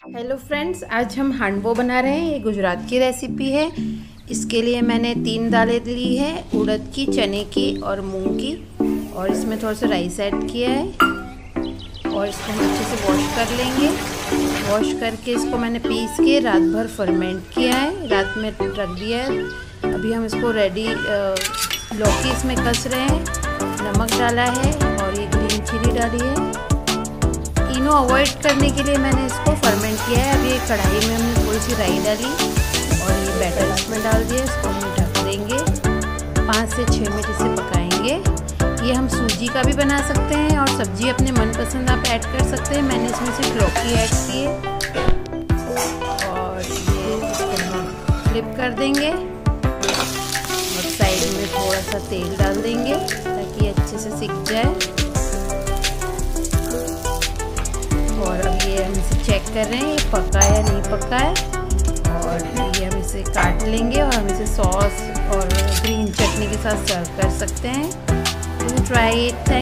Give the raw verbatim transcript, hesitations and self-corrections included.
Hello friends, आज हम हांडवो बना रहे हैं। ये गुजरात की रेसिपी है। इसके लिए मैंने तीन दालें ली है, उड़द की, चने की और मूंग की, और इसमें थोड़ा सा राइस ऐड किया है और इसको हम अच्छे से वॉश कर लेंगे। वॉश करके इसको मैंने पीस के रात भर फर्मेंट किया है, रात में रख दिया है। अभी हम इसको रेडी लौकी इसमें कस रहे हैं, नमक डाला है और ये ग्रीन चिली डाली है। तीनों अवॉइड करने के लिए मैंने इसको फर्मेंट किया है। अभी एक कढ़ाई में हमने थोड़ी सी राई डाली और ये बैटर इसमें डाल दिया। इसको हम ढक देंगे, पाँच से छः मिनट इसे पकाएंगे। ये हम सूजी का भी बना सकते हैं और सब्जी अपने मनपसंद आप ऐड कर सकते हैं। मैंने इसमें सिर्फ लौकी ऐड की है और ये इसको हम फ्लिप कर देंगे और साइड में थोड़ा सा तेल डाल देंगे ताकि अच्छे से सिक जाए। और अब ये हम इसे चेक कर रहे हैं ये पका है या नहीं पका है, और ये हम इसे काट लेंगे और हम इसे सॉस और ग्रीन चटनी के साथ सर्व कर सकते हैं। To try it.